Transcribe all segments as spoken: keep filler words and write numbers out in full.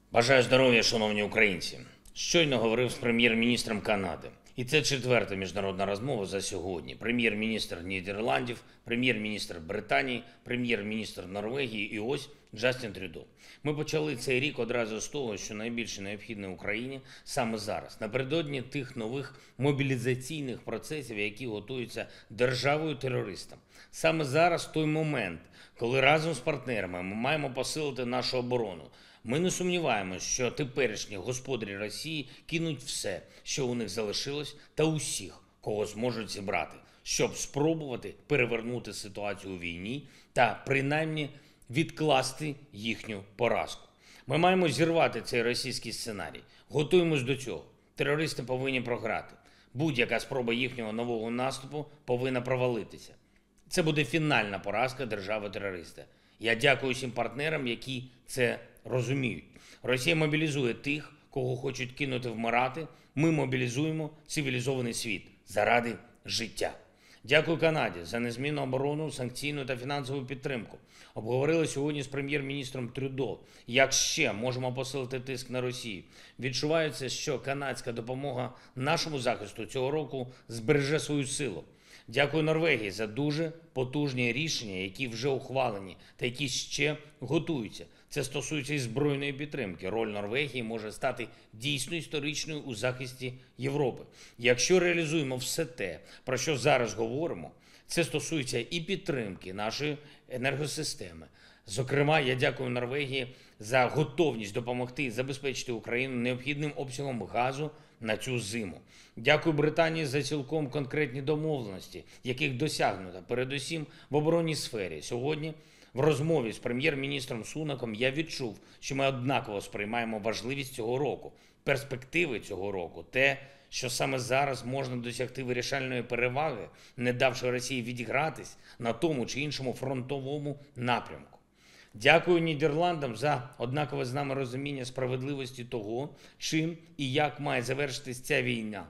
Бажаю здоров'я, шановні українці. Щойно говорив з прем'єр-міністром Канади. І це четверта міжнародна розмова за сьогодні. Прем'єр-міністр Нідерландів, прем'єр-міністр Британії, прем'єр-міністр Норвегії і ось Джастін Трюдо. Ми почали цей рік одразу з того, що найбільше необхідне Україні саме зараз, напередодні тих нових мобілізаційних процесів, які готуються державою-терористам. Саме зараз той момент, коли разом з партнерами ми маємо посилити нашу оборону. Ми не сумніваємося, що теперішні господарі Росії кинуть все, що у них залишилось, та усіх, кого зможуть зібрати, щоб спробувати перевернути ситуацію у війні та принаймні відкласти їхню поразку. Ми маємо зірвати цей російський сценарій. Готуємось до цього. Терористи повинні програти. Будь-яка спроба їхнього нового наступу повинна провалитися. Це буде фінальна поразка держави-терориста. Я дякую всім партнерам, які це розуміють. Росія мобілізує тих, кого хочуть кинути вмирати. Ми мобілізуємо цивілізований світ заради життя. Дякую Канаді за незмінну оборону, санкційну та фінансову підтримку. Обговорили сьогодні з прем'єр-міністром Трюдо, як ще можемо посилити тиск на Росію. Відчувається, що канадська допомога нашому захисту цього року збереже свою силу. Дякую Норвегії за дуже потужні рішення, які вже ухвалені та які ще готуються. Це стосується і збройної підтримки. Роль Норвегії може стати дійсно історичною у захисті Європи. Якщо реалізуємо все те, про що зараз говоримо, це стосується і підтримки нашої енергосистеми. Зокрема, я дякую Норвегії за готовність допомогти і забезпечити Україну необхідним обсягом газу на цю зиму. Дякую Британії за цілком конкретні домовленості, яких досягнуто, передусім в оборонній сфері. Сьогодні в розмові з прем'єр-міністром Сунаком я відчув, що ми однаково сприймаємо важливість цього року, перспективи цього року, те, що саме зараз можна досягти вирішальної переваги, не давши Росії відігратись на тому чи іншому фронтовому напрямку. Дякую Нідерландам за однакове з нами розуміння справедливості того, чим і як має завершитись ця війна.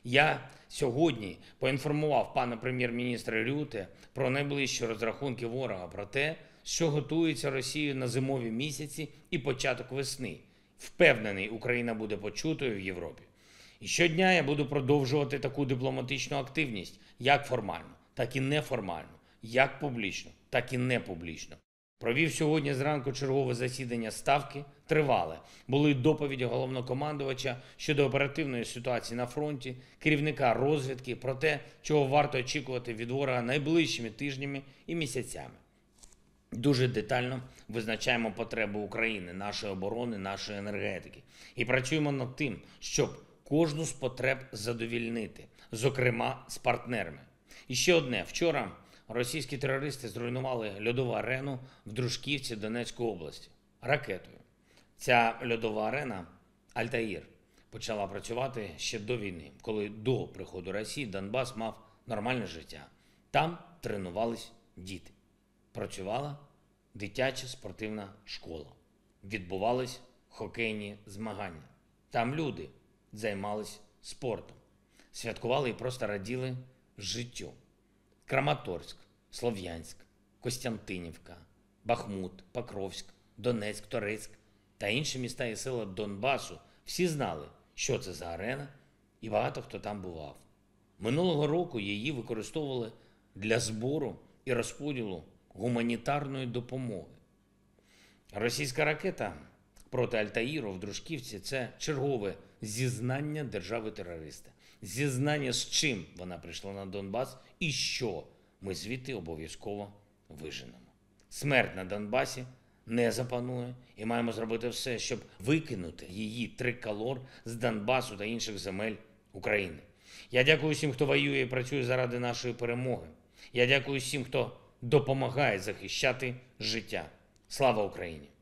Я сьогодні поінформував пана прем'єр-міністра Рюте про найближчі розрахунки ворога, про те, що готується Росію на зимові місяці і початок весни. Впевнений, Україна буде почутою в Європі. І щодня я буду продовжувати таку дипломатичну активність, як формально, так і неформально, як публічно, так і непублічно. Провів сьогодні зранку чергове засідання Ставки, тривале. Були доповіді головнокомандувача щодо оперативної ситуації на фронті, керівника розвідки, про те, чого варто очікувати від ворога найближчими тижнями і місяцями. Дуже детально визначаємо потреби України, нашої оборони, нашої енергетики. І працюємо над тим, щоб кожну з потреб задовільнити, зокрема з партнерами. І ще одне. Вчора російські терористи зруйнували льодову арену в Дружківці Донецької області ракетою. Ця льодова арена «Альтаїр» почала працювати ще до війни, коли до приходу Росії Донбас мав нормальне життя. Там тренувались діти. Працювала дитяча спортивна школа. Відбувались хокейні змагання. Там люди займались спортом. Святкували і просто раділи життю. Краматорськ, Слов'янськ, Костянтинівка, Бахмут, Покровськ, Донецьк, Торецьк та інші міста і села Донбасу всі знали, що це за арена, і багато хто там бував. Минулого року її використовували для збору і розподілу гуманітарної допомоги. Російська ракета проти Альтаїру в Дружківці – це чергове зізнання держави-терориста. Зізнання, з чим вона прийшла на Донбас і що ми звідти обов'язково виженемо. Смерть на Донбасі не запанує і маємо зробити все, щоб викинути її триколор з Донбасу та інших земель України. Я дякую всім, хто воює і працює заради нашої перемоги. Я дякую всім, хто допомагає захищати життя. Слава Україні!